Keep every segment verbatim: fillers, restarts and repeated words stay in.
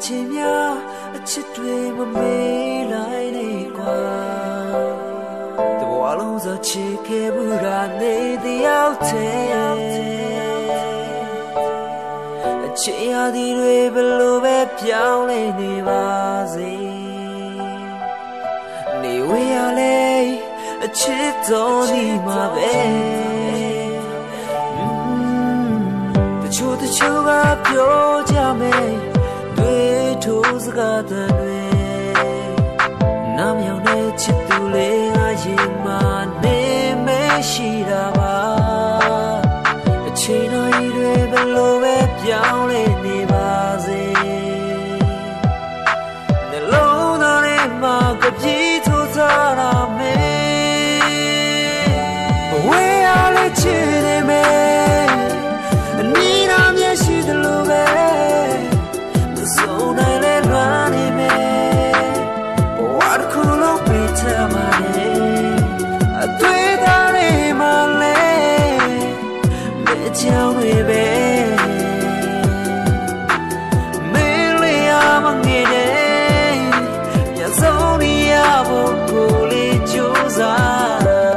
ချင်းများအချစ်တွေမမေးလိုက်နေကွာတဘဝလုံးစချစ်ခဲ့ဘူးတာနေတယောက်တည်းအချစ်ရသည်တွေဘလို့ပဲပြောင်းလဲနေပါစေနေဝေးရလေအချစ်တော်ဒီမှာပဲတချို့တချို့ကပြောကြမယ်တွေ့ထိုးစကားတွေနားမြောင်တဲ့ချစ်သူလေးငါရင်မှာနေမရှိတာပါအချိန်တော်ကြီးတွေဘယ်လိုပဲပြောင်းလဲနေပါစေနှလုံးသားထဲမှာကပြေးထိုးစားရမယ်ဝေးရလေချစ်နေမယ်အနည်းနာမျက်ရှိသလိုပဲစုံနိုင်လေလွမ်းနေမယ်ဘဝတစ်ခုလုံးပေးချမှာလေအတွေ့အကြုံတွေမှလည်းမကြောက်တွေပဲမင်းလေးရမငယ်တဲ့ညဆုံးနေရဖို့ကိုလေးကြိုးစား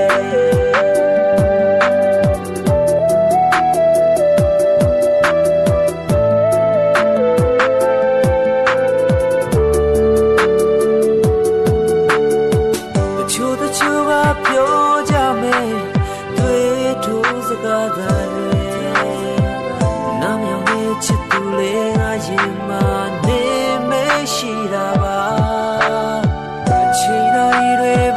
ပြောကြမယ်တွေ့ထိုးစကားတွေနားမြောင်တဲ့ချစ်သူလေးငါရင်မှာနေမရှိတာပါအချိန်တော်ကြီးတွေ